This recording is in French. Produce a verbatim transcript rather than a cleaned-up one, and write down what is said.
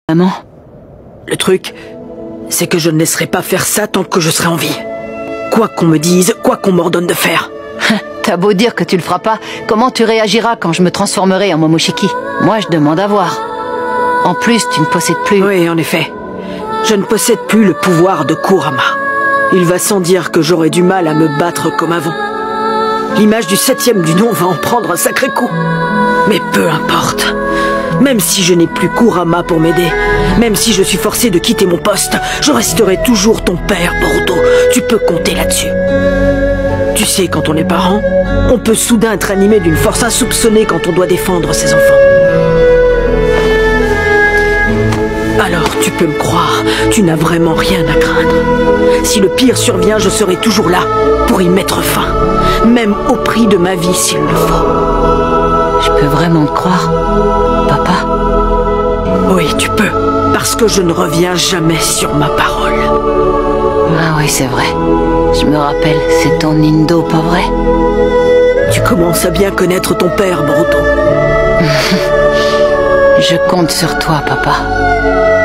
Maman? Le truc, c'est que je ne laisserai pas faire ça tant que je serai en vie. Quoi qu'on me dise, quoi qu'on m'ordonne de faire. T'as beau dire que tu le feras pas, comment tu réagiras quand je me transformerai en Momoshiki? Moi, je demande à voir. En plus, tu ne possèdes plus... Oui, en effet. Je ne possède plus le pouvoir de Kurama. Il va sans dire que j'aurai du mal à me battre comme avant. L'image du septième du nom va en prendre un sacré coup. Mais peu importe. Même si je n'ai plus Kurama pour m'aider, même si je suis forcé de quitter mon poste, je resterai toujours ton père, Boruto. Tu peux compter là-dessus. Tu sais, quand on est parent, on peut soudain être animé d'une force insoupçonnée quand on doit défendre ses enfants. Alors tu peux me croire, tu n'as vraiment rien à craindre. Si le pire survient, je serai toujours là pour y mettre fin, même au prix de ma vie s'il le faut. Je peux vraiment te croire, papa? Oui, tu peux, parce que je ne reviens jamais sur ma parole. Ah oui, c'est vrai. Je me rappelle, c'est ton Nindo, pas vrai? Tu commences à bien connaître ton père, Boruto. Je compte sur toi, papa.